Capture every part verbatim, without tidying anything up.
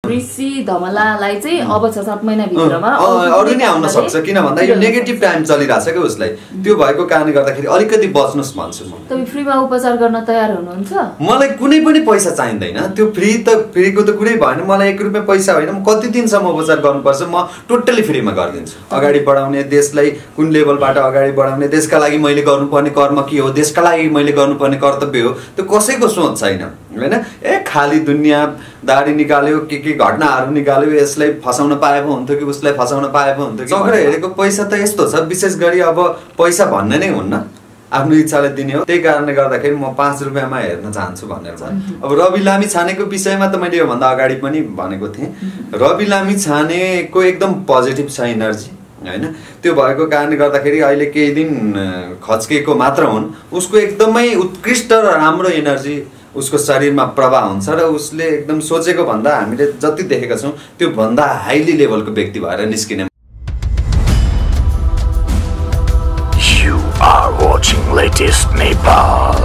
वृषि धमलालाई चाहिँ अब छ सात महिना भित्रमा अरु नै आउन सक्छ किन भन्दा यो नेगेटिभ टाइम चलिरहेछ के उसलाई त्यो भएको कारणले गर्दाखेरि अलिकति बच्नुस् भन्छु म। तपाई फ्रीमा उपचार गर्न तयार हुनुहुन्छ? मलाई कुनै पनि पैसा चाहिँदैन त्यो फ्री त फ्रीको त कुरै भएन मलाई एक रुपैयाँ पैसा होइन म कति दिनसम्म उपचार गर्नुपर्छ म टोटली फ्रीमा गरिदिन्छु। अगाडि बढाउने देशलाई कुन लेभलबाट अगाडि बढाउने देशका लागि मैले गर्नुपर्ने कर्म के हो देशका लागि मैले गर्नुपर्ने कर्तव्य हो त्यो कसैको सोच छैन हैन। ए खाली दुनियाँ दाडी निकाल्यो के के घटनाहरू निकाल्यो यसलाई फसाउन पाए पो हुन्थ्यो कि उसलाई फसाउन पाए पो हुन्थ्यो कि चक्र हेरेको पैसा त यस्तो छ विशेष गरी अब पैसा भन्ने नै हुन्न आफ्नो इच्छाले दिने हो त्यही कारणले गर्दाखेरि म पाँच रुपियाँमा हेर्न चाहन्छु भनेर छ। अब रवि लामी छानेको विषयमा त मैले योभन्दा अगाडि पनि भनेको थिएँ रवि लामी छानेको एकदम पोजिटिभ छ इनर्जी हैन त्यो भएको कारणले गर्दाखेरि अहिले केही दिन खच्केको मात्र हुन् उसको एकदमै उत्कृष्ट र राम्रो एनर्जी उसको शरीरमा प्रवाह हुन्छ र उसले एकदम सोचेको भन्दा हामीले जति देखेका छौं त्यो भन्दा हाईली लेभलको व्यक्ति भएर निस्किने। You are watching latest Nepal.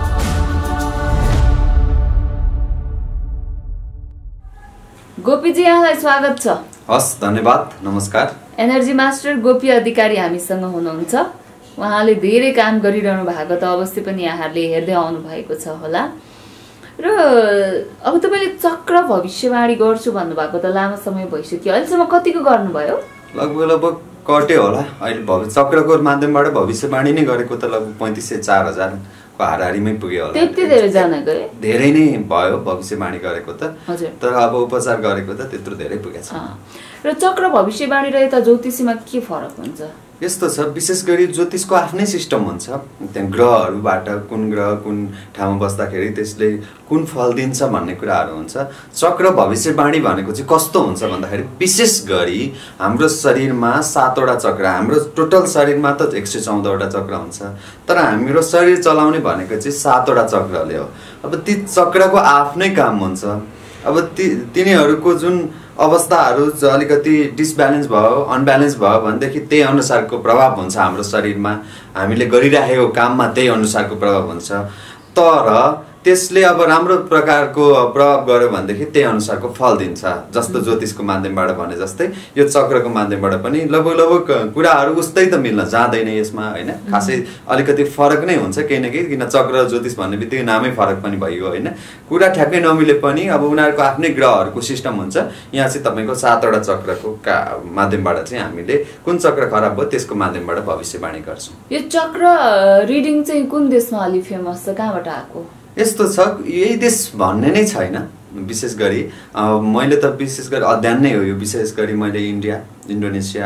गोपीजी यहाँलाई स्वागत छ। हस् धन्यवाद नमस्कार। एनर्जी मास्टर गोपी अधिकारी हामीसँग हुनुहुन्छ। उहाँले धेरै काम गरिरहनु भएको त अवश्य पनि यहाँहरूले हेर्दै आउनु भएको छ होला र अब तपाईले चक्र भविष्यवाणी गर्छु भन्नुभएको त लामो समय भइसक्यो अहिलेसम्म कतिको गर्नुभयो? लगभग लगभग कट्यो होला अहिले भविष्य चक्रको माध्यमबाट भविष्यवाणी नै गरेको त लगभग पैंतीस सय चार हजार को हाराहारीमै पुग्यो होला। त्यति धेरै जना गए धेरै नै भयो भविष्यवाणी गरेको त हजुर तर अब उपचार गरेको त त्यत्रो धेरै पुगेछ। र चक्र भविष्यवाणी र यता ज्योतिषीमा के फरक हुन्छ? यस्तो छ विशेष गरी ज्योतिषको आफ्नै सिस्टम हुन्छ त्यहाँ ग्रहहरूबाट कुन ग्रह कुन ठाउँमा बस्दाखेरि त्यसले कुन फल दिन्छ भन्ने कुराहरू हुन्छ। चक्र भविष्यवाणी भनेको चाहिँ कस्तो हुन्छ भन्दाखेरि विशेष गरी हाम्रो शरीरमा सातवटा चक्र हाम्रो टोटल शरीरमा त एक सय चौधवटा चक्र हुन्छ तर हाम्रो शरीर चलाउने भनेको चाहिँ सातवटा चक्रले हो। अब ती चक्रको आफ्नै काम हुन्छ। अब ती तिनीहरूको जुन अवस्थाहरू अलिकति डिसब्यालेन्स भयो अनब्यालेन्स भयो भनेदेखि त्यही अनुसारको प्रभाव हुन्छ हाम्रो शरीरमा हामीले गरिरहेको काममा त्यही अनुसारको प्रभाव हुन्छ। तर त्यसले अब राम्रो प्रकारको प्रभाव गर्यो भनेदेखि त्यही अनुसारको फल दिन्छ जस्तो ज्योतिषको माध्यमबाट भने जस्तै यो चक्रको माध्यमबाट पनि लगभग लगभग कुराहरू उस्तै त मिल्न जाँदैन यसमा हैन खासै अलिकति फरक नै हुन्छ केही न केही किन चक्र र ज्योतिष भन्ने बित्तिकै नामै फरक पनि भयो हैन कुरा ठ्याक्कै नमिले पनि अब उनीहरूको आफ्नै ग्रहहरूको सिस्टम हुन्छ। यहाँ चाहिँ तपाईको सातवटा चक्रको माध्यमबाट चाहिँ हामीले कुन चक्र खराब भयो त्यसको माध्यमबाट भविष्यवाणी गर्छौं। यो चक्र रिडिङ चाहिँ कुन देशमा अलि फेमस छ कहाँबाट आको? यस्तो छ यही देश भन्ने नै छैन विशेष गरी मैले त विशेष गरी अध्ययन नै हो यो विशेष गरी मैले इन्डिया इन्डोनेसिया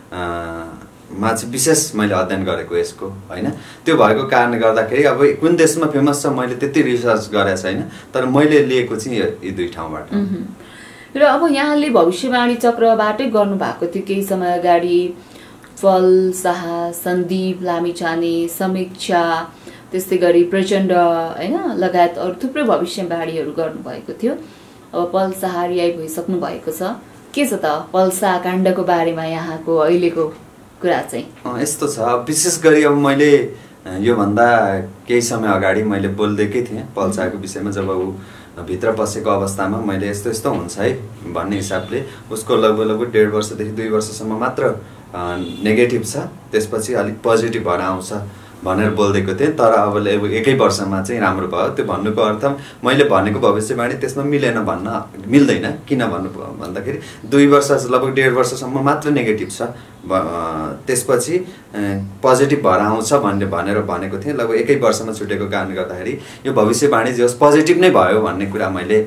मा चाहिँ विशेष मैले अध्ययन गरेको यसको हैन त्यो भएको कारणले गर्दाखेरि अब कुन देशमा फेमस छ मैले त्यति रिसर्च गरेको छैन तर मैले लिएको चाहिँ यी दुई ठाउँबाट। र अब यहाँले भविष्यवाणी चक्रबाटै गर्नु भएको थियो केही समय अगाडि फल शाह सन्दीप लामिछाने समीक्षा त्यस्तै गरी प्रचण्ड हैन लगायत अरु थुप्रै भविष्यवाणीहरू गर्नुभएको थियो। अब पल शाह रिहाई भइसक्नु भएको छ के छ त पल शाह काण्डको बारेमा यहाँको अहिलेको कुरा चाहिँ? यस्तो छ विशेष गरी अब मैले यो भन्दा केही समय अगाडि मैले बोल्दैकै थिएँ पल शाहको विषयमा जब ऊ भित्र बसेको अवस्थामा मैले यस्तो यस्तो हुन्छ है भन्ने हिसाबले उसको लगभग लगभग डेढ वर्षदेखि दुई वर्षसम्म मात्र नेगेटिभ छ त्यसपछि अलिक पोजिटिभ भएर आउँछ भनेर बोल्दैको थिएँ तर अब एकै वर्षमा चाहिँ राम्रो भयो। त्यो भन्नुको अर्थ मैले भनेको भविष्यवाणी त्यसमा मिलेन भन्न मिल्दैन किन भन्नु भन्दाखेरि दुई वर्ष लगभग डेढ वर्षसम्म मात्र नेगेटिभ छ त्यसपछि पोजिटिभ भएर आउँछ भन्ने भनेर भनेको थिएँ लगभग एकै वर्षमा छुटेको कारणले गर्दाखेरि यो भविष्यवाणी जे होस् पोजिटिभ नै भयो भन्ने कुरा मैले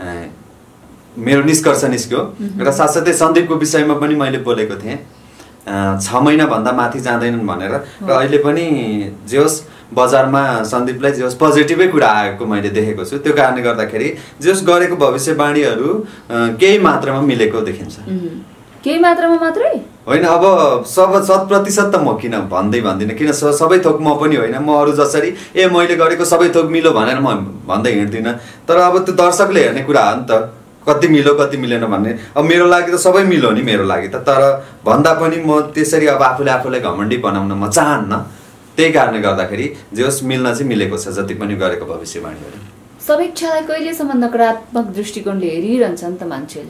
मेरो निष्कर्ष निस्क्यो। र साथसाथै सन्दीपको विषयमा पनि मैले बोलेको थिएँ छ महिना भन्दा माथि जाँदैनन् भनेर र अहिले पनि जे होस् बजारमा सन्दीपलाई जे होस् पोजिटिभै कुरा आएको मैले देखेको छु। त्यो कारणले गर्दाखेरि जे होस् गरेको भविष्यवाणीहरू केही मात्रामा मिलेको देखिन्छ। केही मात्रामा मात्रै होइन अब सब शत प्रतिशत त म किन भन्दै भन्दिनँ किन सबै थोक म पनि होइन म अरू जसरी ए मैले गरेको सबै थोक मिलो भनेर म भन्दै हिँड्दिनँ तर अब त्यो दर्शकले हेर्ने कुरा हो नि त कति मिलो कति मिलेन भन्ने। अब मेरो लागि त सबै मिलो नि मेरो लागि त तर भन्दा पनि म त्यसरी अब आफूले आफूलाई घमण्डी बनाउन म चाहन्न त्यही कारणले गर्दाखेरि जे होस् मिल्न चाहिँ मिलेको छ जति पनि गरेको भविष्यवाणीहरू। समीक्षालाई कहिलेसम्म नकारात्मक दृष्टिकोणले हेरिरहन्छ नि त मान्छेले?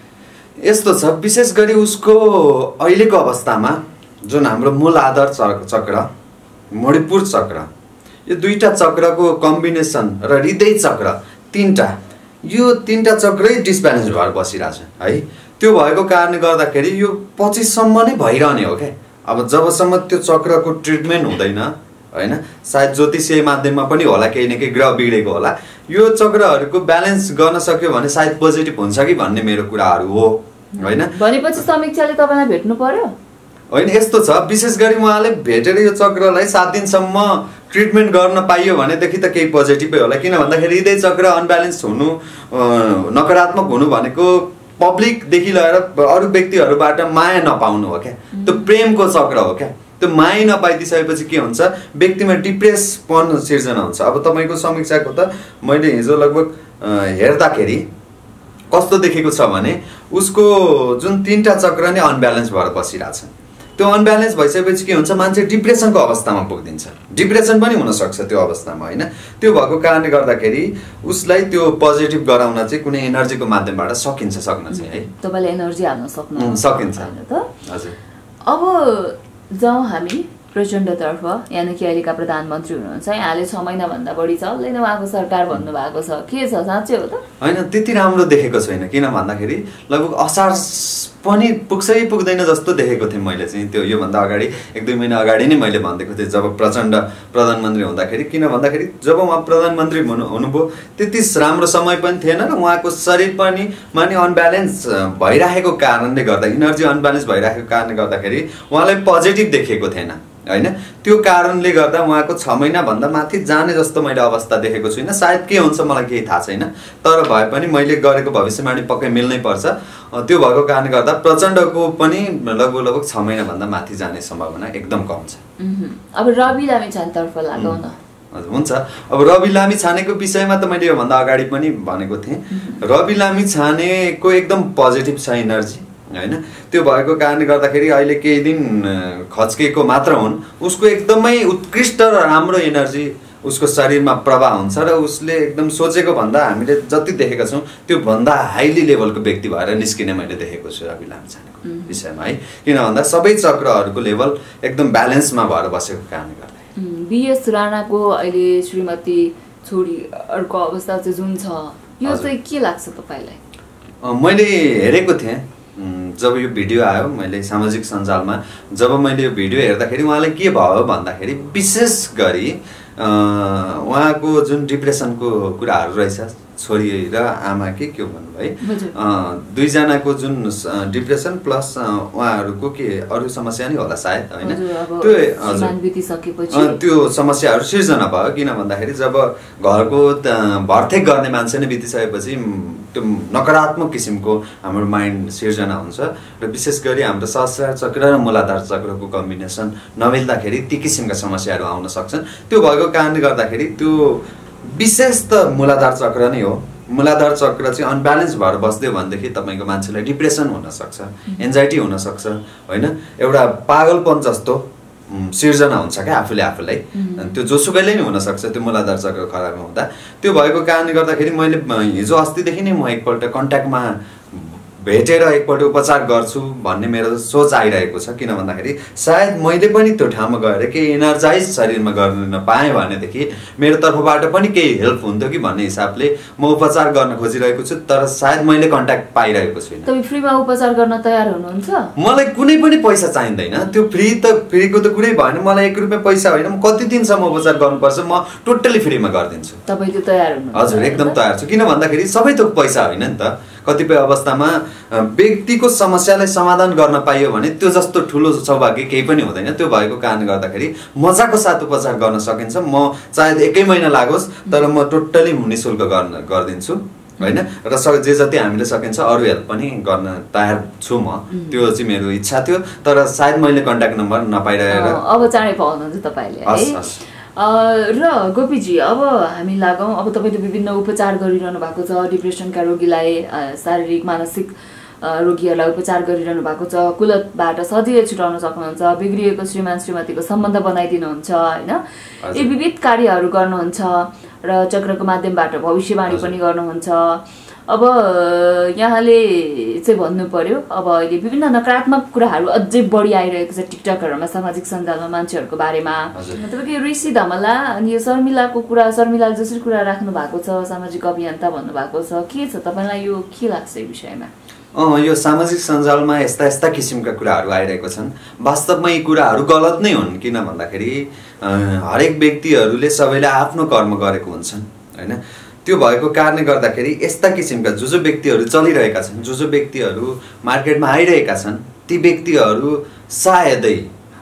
यस्तो छ, विशेष गरी उसको अहिलेको अवस्थामा जुन हाम्रो मूल आधार चक्र, मणिपुर चक्र, यो दुईटा चक्रको कम्बिनेसन र हृदय चक्र, तीनटा यो तीनटा चक्रै डिसब्यालेन्स भएर बसिरहेछ है। त्यो भएको कारणले गर्दाखेरि यो पछिसम्म नै भइरहने हो क्या। अब जबसम्म त्यो चक्रको ट्रिटमेन्ट हुँदैन होइन, सायद ज्योतिषीय माध्यममा पनि होला, केही न केही ग्रह बिग्रेको होला, यो चक्रहरूको ब्यालेन्स गर्न सक्यो भने सायद पोजिटिभ हुन्छ कि भन्ने मेरो कुराहरू हो होइन। भनेपछि समीक्षाले तपाईँलाई भेट्नु पर्यो होइन? यस्तो छ, विशेष गरी उहाँले भेटेर यो चक्रलाई सात दिनसम्म ट्रिटमेन्ट गर्न पाइयो भनेदेखि त केही पोजिटिभै होला। किन भन्दाखेरि हृदय चक्र अनब्यालेन्स हुनु, नकारात्मक हुनु भनेको पब्लिकदेखि लिएर अरू व्यक्तिहरूबाट माया नपाउनु हो क्या। त्यो प्रेमको चक्र हो क्या। त्यो माया नपाइदिसकेपछि के हुन्छ, व्यक्तिमा डिप्रेसपन सिर्जना हुन्छ। अब तपाईँको समीक्षाको त मैले हिजो लगभग हेर्दाखेरि कस्तो देखेको छ भने उसको जुन तीनटा चक्र नै अनब्यालेन्स भएर बसिरहेछ। त्यो अनब्यालेन्स भइसकेपछि के हुन्छ, मान्छे डिप्रेसनको अवस्थामा पुगिदिन्छ। डिप्रेसन पनि हुनसक्छ त्यो अवस्थामा होइन। त्यो भएको कारणले गर्दाखेरि उसलाई त्यो पोजिटिभ गराउन चाहिँ कुनै एनर्जीको माध्यमबाट सकिन्छ सक्न चाहिँ है। तपाईँले एनर्जी हाल्न सक्नु सकिन्छ त हजुर। अब जाउँ हामी प्रचण्डतर्फ, यानि कि अहिलेका प्रधानमन्त्री हुनुहुन्छ, यहाँले छ महिनाभन्दा बढी चल्दैन उहाँको सरकार भन्नुभएको छ, के छ साँच्चै हो त? होइन, त्यति राम्रो देखेको छैन। किन भन्दाखेरि लगभग असार पनि पुग्छै पुग्दैन जस्तो देखेको थिएँ मैले चाहिँ। त्यो योभन्दा अगाडि एक दुई महिना अगाडि नै मैले भनिदिएको थिएँ जब प्रचण्ड प्रधानमन्त्री हुँदाखेरि। किन भन्दाखेरि जब उहाँ प्रधानमन्त्री हुनु हुनुभयो त्यति राम्रो समय पनि थिएन र उहाँको शरीर पनि माने अनब्यालेन्स भइरहेको कारणले गर्दा, इनर्जी अनब्यालेन्स भइरहेको कारणले गर्दाखेरि उहाँलाई पोजिटिभ देखेको थिएन होइन। त्यो कारणले गर्दा उहाँको छ महिनाभन्दा माथि जाने जस्तो मैले अवस्था देखेको छुइनँ। सायद के हुन्छ मलाई केही थाहा छैन, तर भए पनि मैले गरेको भविष्यवाणी पक्कै मिल्नै पर्छ। त्यो भएको कारणले गर्दा प्रचण्डको पनि लगभग लगभग छ महिनाभन्दा माथि जाने सम्भावना एकदम कम छ। अब रवि लामिछानेतर्फ लागौँ न। हजुर हुन्छ। अब रवि लामिछानेको विषयमा त मैले योभन्दा अगाडि पनि भनेको थिएँ। रवि लामिछानेको एकदम पोजिटिभ छ इनर्जी होइन। त्यो भएको कारणले गर्दाखेरि अहिले केही दिन खच्किएको मात्र हुन्, उसको एकदमै उत्कृष्ट र राम्रो एनर्जी उसको शरीरमा प्रवाह हुन्छ र उसले एकदम सोचेको भन्दा हामीले जति देखेका छौँ त्यो भन्दा हाइली लेभलको व्यक्ति भएर निस्किने मैले देखेको छु रवि लामिछानेको विषयमा है। किन भन्दा सबै चक्रहरूको लेभल एकदम ब्यालेन्समा भएर बसेको कारणले गर्दा। बीएस राणाको अहिले श्रीमती छोरीहरूको अवस्था चाहिँ जुन छ, यो चाहिँ के लाग्छ तपाईँलाई? मैले हेरेको थिएँ जब यो भिडियो आयो, मैले सामाजिक सञ्जालमा जब मैले यो भिडियो हेर्दाखेरि उहाँले के भयो भन्दाखेरि विशेष गरी उहाँको जुन डिप्रेसनको कुराहरू रहेछ, छोरी र आमा के के भन्नु है, दुईजनाको जुन डिप्रेसन प्लस उहाँहरूको के अरू समस्या नै होला सायद होइन। त्यो हजुर त्यो समस्याहरू सिर्जना भयो। किन भन्दाखेरि जब घरको भर्तेक गर्ने मान्छे नै बितिसकेपछि त्यो नकारात्मक किसिमको हाम्रो माइन्ड सिर्जना हुन्छ र विशेष गरी हाम्रो सहस्रार चक्र र मूलाधार चक्रको कम्बिनेसन नमिल्दाखेरि ती किसिमका समस्याहरू आउन सक्छन्। त्यो भएको कारणले गर्दाखेरि त्यो विशेष त मूलाधार चक्र नै हो। मूलाधार चक्र चाहिँ अनब्यालेन्स भएर बस्दियो भनेदेखि तपाईँको मान्छेलाई डिप्रेसन हुनसक्छ, एन्जाइटी हुनसक्छ होइन। एउटा पागलपन जस्तो सिर्जना हुन्छ क्या आफूले आफूलाई, त्यो जोसुकैले नै हुनसक्छ त्यो मूलाधार चक्र खराब हुँदा। त्यो भएको कारणले गर्दाखेरि मैले हिजो अस्तिदेखि नै म एकपल्ट कन्ट्याक्टमा भेटेर एकपल्ट उपचार गर्छु भन्ने मेरो सोच आइरहेको छ। किन भन्दाखेरि सायद मैले पनि त्यो ठाउँमा गएर केही एनर्जाइज शरीरमा गर्न नपाएँ भनेदेखि मेरो तर्फबाट पनि केही हेल्प हुन्थ्यो कि भन्ने हिसाबले म उपचार गर्न खोजिरहेको छु, तर सायद मैले कन्ट्याक्ट पाइरहेको छुइनँ। तपाईँ फ्रीमा उपचार गर्न तयार हुनुहुन्छ? मलाई कुनै पनि पैसा चाहिँदैन। त्यो फ्री त फ्रीको त कुरै भएन। मलाई एक रुपियाँ पैसा होइन, म कति दिनसम्म उपचार गर्नुपर्छ म टोटल्ली फ्रीमा गरिदिन्छु। तपाईँ त्यो तयार हुनुहुन्छ? हजुर एकदम तयार छु। किन भन्दाखेरि सबै थोक पैसा होइन नि त। कतिपय अवस्थामा व्यक्तिको समस्यालाई समाधान गर्न पाइयो भने त्यो जस्तो ठुलो सौभाग्य केही पनि हुँदैन। त्यो भएको कारणले गर्दाखेरि मजाको साथ उपचार गर्न सकिन्छ। म चाहे एकै महिना लागोस् तर म टोटल्ली निःशुल्क गर्न गरिदिन्छु होइन। र जे जति हामीले सकिन्छ अरू हेल्प पनि गर्न तयार छु म। त्यो चाहिँ मेरो इच्छा थियो, तर सायद मैले कन्ट्याक्ट नम्बर नपाइरहेर अब चाँडै पाउनुहुन्छ तपाईँले है। र गोपीजी अब हामी लागौँ, अब तपाईँले विभिन्न उपचार गरिरहनु भएको छ डिप्रेसनका रोगीलाई, शारीरिक मानसिक रोगीहरूलाई उपचार गरिरहनु भएको छ, कुलतबाट सजिलै छुटाउन सक्नुहुन्छ, बिग्रिएको श्रीमान श्रीमतीको सम्बन्ध बनाइदिनुहुन्छ होइन, यी विविध कार्यहरू गर्नुहुन्छ र चक्रको माध्यमबाट भविष्यवाणी पनि गर्नुहुन्छ। अब यहाँले चाहिँ भन्नु पर्यो अब अहिले विभिन्न नकारात्मक कुराहरू अझै बढी आइरहेको छ टिकटकहरूमा, सामाजिक सञ्जालमा मान्छेहरूको बारेमा। तपाईँको ऋषि धमला अनि यो शर्मिलाको कुरा, शर्मिलाले जसरी कुरा राख्नु भएको छ, सामाजिक अभियन्ता भन्नुभएको छ, के छ तपाईँलाई यो के लाग्छ यो विषयमा? अँ यो सामाजिक सञ्जालमा यस्ता यस्ता किसिमका कुराहरू आइरहेको छन्। वास्तवमा यी कुराहरू गलत नै हुन्, किन भन्दाखेरि हरेक व्यक्तिहरूले सबैले आफ्नो कर्म गरेको हुन्छन् होइन। त्यो भएको कारणले गर्दाखेरि यस्ता किसिमका जो जो व्यक्तिहरू चलिरहेका छन्, जो जो व्यक्तिहरू मार्केटमा आइरहेका छन्, ती व्यक्तिहरू सायदै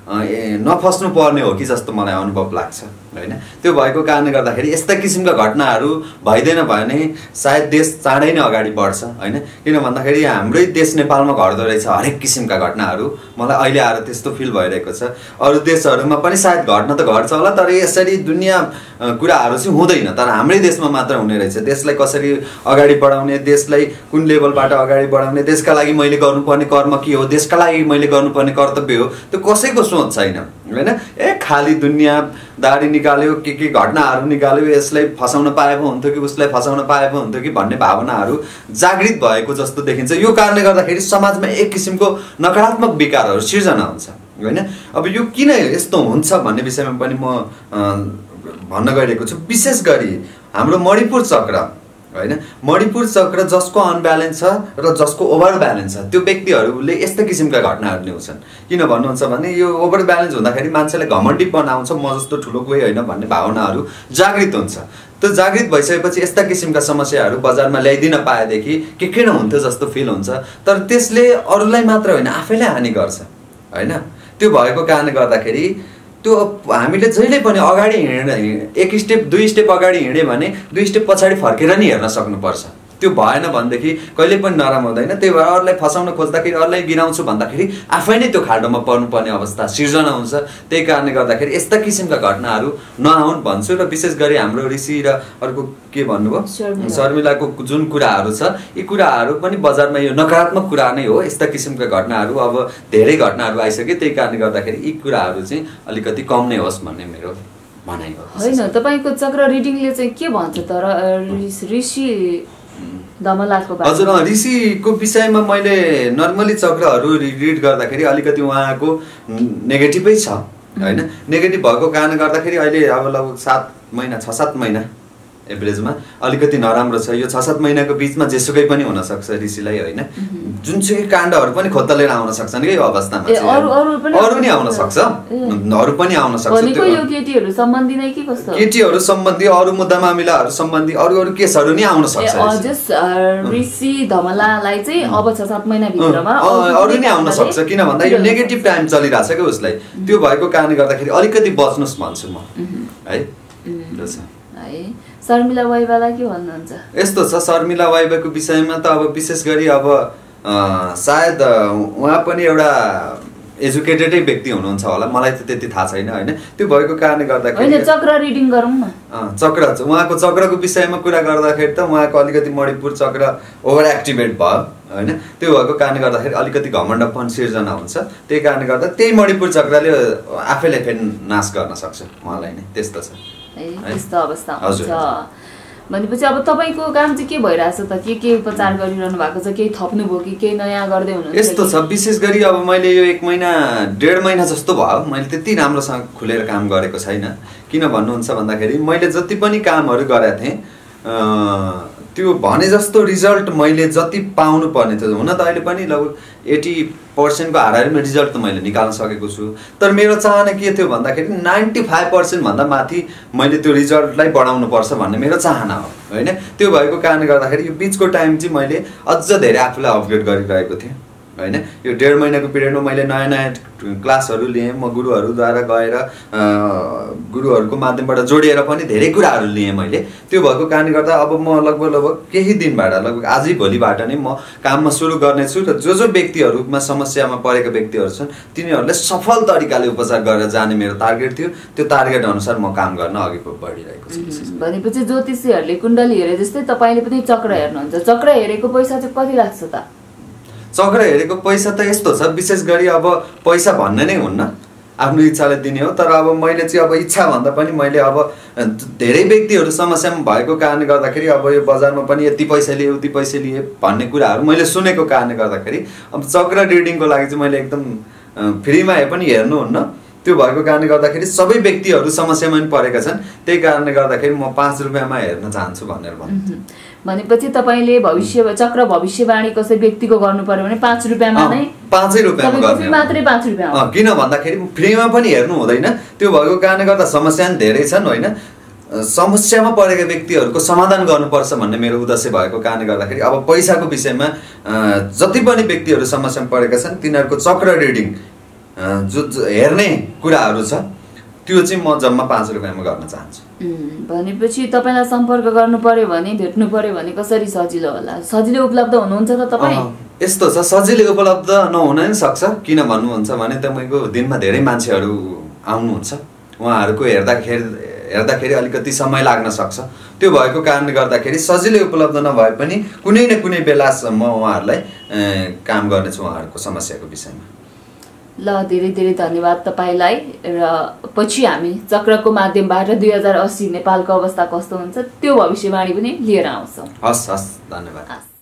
नफस्नु पर्ने हो कि जस्तो मलाई अनुभव लाग्छ होइन। त्यो भएको कारणले गर्दाखेरि यस्ता किसिमका घटनाहरू भइदिएन भने सायद देश चाँडै नै अगाडि बढ्छ होइन। किन भन्दाखेरि हाम्रै देश नेपालमा घट्दो रहेछ हरेक किसिमका घटनाहरू, मलाई अहिले आएर त्यस्तो फिल भइरहेको छ। अरू देशहरूमा पनि सायद घट्न त घट्छ होला, तर यसरी दुनियाँ कुराहरू चाहिँ हुँदैन, तर हाम्रै देशमा मात्र हुने रहेछ। देशलाई कसरी अगाडि बढाउने, देशलाई कुन लेभलबाट अगाडि बढाउने, देशका लागि मैले गर्नुपर्ने कर्म के हो, देशका लागि मैले गर्नुपर्ने कर्तव्य हो, त्यो कसैको सोच छैन होइन। ए खालि दुनियाँदारी निकाल्यो, के के घटनाहरू निकाल्यो, यसलाई फसाउन पाए पो हुन्थ्यो कि उसलाई फसाउन पाए पो हुन्थ्यो कि भन्ने भावनाहरू जागृत भएको जस्तो देखिन्छ। यो कारणले गर्दाखेरि समाजमा एक किसिमको नकारात्मक विकारहरू सिर्जना हुन्छ होइन। अब यो किन यस्तो हुन्छ भन्ने विषयमा पनि म भन्न गइरहेको छु। विशेष गरी हाम्रो मणिपुर चक्र होइन, मणिपुर चक्र जसको अनब्यालेन्स छ र जसको ओभर ब्यालेन्स छ, त्यो व्यक्तिहरूले यस्ता किसिमका घटनाहरू ल्याउँछन्। किन भन्नुहुन्छ भने यो ओभर ब्यालेन्स हुँदाखेरि मान्छेलाई घमण्डीपन आउँछ, म जस्तो ठुलो कोही होइन भन्ने भावनाहरू जागृत हुन्छ। त्यो जागृत भइसकेपछि यस्ता किसिमका समस्याहरू बजारमा ल्याइदिन पाएदेखि के किन हुन्थ्यो जस्तो फिल हुन्छ। तर त्यसले अरूलाई मात्र होइन आफैलाई हानि गर्छ होइन। त्यो भएको कारणले गर्दाखेरि त्यो हामीले जहिले पनि अगाडि हिँड्न एक स्टेप दुई स्टेप अगाडि हिँड्यो भने दुई स्टेप पछाडि फर्केर नि हेर्न सक्नुपर्छ। त्यो भएन भनेदेखि कहिले पनि नराम्रो हुँदैन। त्यही भएर अरूलाई फसाउन खोज्दाखेरि, अरूलाई गिराउँछु भन्दाखेरि आफै नै त्यो खाल्डोमा पर्नुपर्ने अवस्था सिर्जना हुन्छ। त्यही कारणले गर्दाखेरि यस्ता किसिमका घटनाहरू नआउन् भन्छु। र विशेष गरी हाम्रो ऋषि र अर्को के भन्नुभयो शर्मिलाको जुन कुराहरू छ, यी कुराहरू पनि बजारमा यो नकारात्मक कुरा नै हो। यस्ता किसिमका घटनाहरू अब धेरै घटनाहरू आइसक्यो, त्यही कारणले गर्दाखेरि यी कुराहरू चाहिँ अलिकति कम नै होस् भन्ने मेरो भनाइ हो। होइन तपाईँको चक्र रिडिङले चाहिँ के भन्छ तर ऋषि धमलाको बारेमा? हजुर ऋषिको विषयमा मैले नर्मली चक्रहरू रिड गर्दाखेरि अलिकति उहाँको नेगेटिभै छ होइन। नेगेटिभ भएको कारणले गर्दाखेरि अहिले अब लगभग सात महिना छ सात महिना एभरेजमा अलिकति नराम्रो छ। यो छ सात महिनाको बिचमा जेसुकै पनि हुनसक्छ ऋषिलाई होइन। जुनसुकै काण्डहरू पनि खोतलेर आउन सक्छन् कि यो अवस्थामा अरू नि आउन सक्छ, अरू पनि आउन सक्छ। केटीहरू सम्बन्धी नै के कस्तो? केटीहरू सम्बन्धी, अरू मुद्दा मामिलाहरू सम्बन्धी अरू अरू केसहरू नि आउन सक्छ। ऋषि धमलालाई चाहिँ अब छ सात महिना भित्रमा अरू नि आउन सक्छ। किन भन्दा यो नेगेटिभ टाइम चलिरहेछ क्या उसलाई। त्यो भएको कारणले गर्दाखेरि अलिकति बच्नुहोस् भन्छु म है। शर्मिला वाइबालाई के भन्नुहुन्छ? यस्तो छ, शर्मिला वाइबाको विषयमा त अब विशेष गरी अब सायद उहाँ पनि एउटा एजुकेटेडै व्यक्ति हुनुहुन्छ होला, मलाई त त्यति थाहा छैन होइन। त्यो भएको कारणले गर्दाखेरि चक्र रिडिङ गरौँ न। चक्र उहाँको चक्रको विषयमा कुरा गर्दाखेरि त उहाँको अलिकति मणिपुर चक्र ओभर एक्टिभेट भयो होइन। त्यो भएको कारणले गर्दाखेरि अलिकति घमण्डपन सिर्जना हुन्छ। त्यही कारणले गर्दा त्यही मणिपुर चक्रले आफैलाई फेरि नाश गर्न सक्छ उहाँलाई नै। त्यस्तो छ त्यस्तो अवस्था हुन्छ भनेपछि अब तपाईँको काम चाहिँ के भइरहेछ त? के के उपचार गरिरहनु भएको छ? केही थप्नुभयो कि केही नयाँ गर्दै हुनुहुन्छ? यस्तो छ, विशेष गरी अब मैले यो एक महिना डेढ महिना जस्तो भयो मैले त्यति राम्रोसँग खुलेर काम गरेको छैन। किन भन्नुहुन्छ भन्दाखेरि मैले जति पनि कामहरू गरेको थिएँ त्यो भने जस्तो रिजल्ट मैले जति पाउनु पर्ने थियो, हुन त अहिले पनि लगभग एटी पर्सेन्टको हाराहारीमा रिजल्ट त मैले निकाल्न सकेको छु। तर मेरो चाहना के थियो भन्दाखेरि नाइन्टी फाइभ पर्सेन्टभन्दा माथि मैले त्यो रिजल्टलाई बढाउनु पर्छ भन्ने मेरो चाहना हो होइन। त्यो भएको कारणले गर्दाखेरि यो बिचको टाइम चाहिँ मैले अझ धेरै आफूलाई अपग्रेड गरिरहेको थिएँ होइन। यो डेढ महिनाको पिरियडमा मैले नयाँ नयाँ क्लासहरू लिएँ, म गुरुहरूद्वारा गएर गुरुहरूको माध्यमबाट जोडिएर पनि धेरै कुराहरू लिएँ मैले। त्यो भएको कारणले गर्दा अब म लगभग लगभग केही दिनबाट लगभग आजै भोलिबाट नै म काममा सुरु गर्नेछु र जो जो व्यक्तिहरूमा समस्यामा परेका व्यक्तिहरू छन् तिनीहरूलाई सफल तरिकाले उपचार गरेर जाने मेरो टार्गेट थियो। त्यो टार्गेट अनुसार म काम गर्न अघि बढिरहेको छु। भनेपछि ज्योतिषीहरूले कुण्डली हेरे जस्तै तपाईँले पनि चक्र हेर्नुहुन्छ। चक्र हेरेको पैसा चाहिँ कति लाग्छ त? चक्र हेरेको पैसा त यस्तो छ, विशेष गरी अब पैसा भन्ने नै हुन्न, आफ्नो इच्छाले दिने हो। तर अब मैले चाहिँ अब इच्छा भन्दा पनि मैले अब धेरै व्यक्तिहरू समस्यामा भएको कारणले गर्दाखेरि अब यो बजारमा पनि यति पैसा लिए उति पैसा लिए भन्ने कुराहरू मैले सुनेको कारणले गर्दाखेरि अब चक्र रिडिङको लागि चाहिँ मैले एकदम फ्रीमा हे पनि हेर्नुहुन्न। त्यो भएको कारणले गर्दाखेरि सबै व्यक्तिहरू समस्यामा पनि परेका छन्, त्यही कारणले गर्दाखेरि म पाँच रुपियाँमा हेर्न चाहन्छु भनेर भन्छु। भनेपछि तपाईँले भविष्य चक्र भविष्यवाणी कसै व्यक्तिको गर्नु पर्यो भने पाँच रुपियाँमा नै पाँचै रुपियाँमा गर्ने मात्रै पाँच रुपियाँ किन भन्दाखेरि फ्रीमा पनि हेर्नु हुँदैन। त्यो भएको कारणले गर्दा समस्या पनि धेरै छन् होइन, समस्यामा परेका व्यक्तिहरूको समाधान गर्नुपर्छ भन्ने मेरो उद्देश्य भएको कारणले गर्दाखेरि अब पैसाको विषयमा जति पनि व्यक्तिहरू समस्यामा परेका छन् तिनीहरूको चक्र रिडिङ जो हेर्ने कुराहरू छ त्यो चाहिँ म जम्मा पाँच रुपियाँमा गर्न चाहन्छु। भनेपछि तपाईँलाई सम्पर्क गर्नु पर्यो भने भेट्नु पर्यो भने कसरी सजिलो होला? सजिलै उपलब्ध हुनुहुन्छ त तपाईँ? यस्तो छ, सजिलै उपलब्ध नहुन नि सक्छ। किन भन्नुहुन्छ भने तपाईँको दिनमा धेरै मान्छेहरू आउनुहुन्छ, उहाँहरूको हेर्दाखेरि हेर्दाखेरि अलिकति समय लाग्न सक्छ। त्यो भएको कारणले गर्दाखेरि सजिलै उपलब्ध नभए पनि कुनै न कुनै बेलासम्म उहाँहरूलाई काम गर्नेछु उहाँहरूको समस्याको विषयमा। ल धेरै धेरै धन्यवाद तपाईँलाई। र पछि हामी चक्रको माध्यमबाट दुई हजार अस्सी नेपालको अवस्था कस्तो हुन्छ त्यो भविष्यवाणी पनि लिएर आउँछौँ। हस् हस् धन्यवाद।